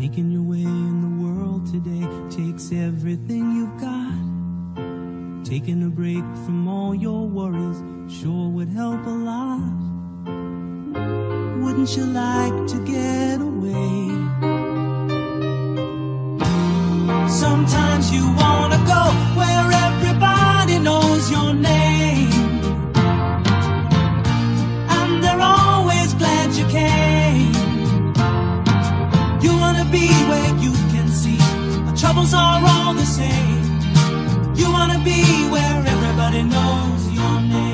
Making your way in the world today takes everything you've got. Taking a break from all your worries sure would help a lot. Wouldn't you like to get away? Sometimes you wanna go where everybody knows your name, and they're always glad you came. You wanna be where you can see our troubles are all the same. You wanna be where everybody knows your name.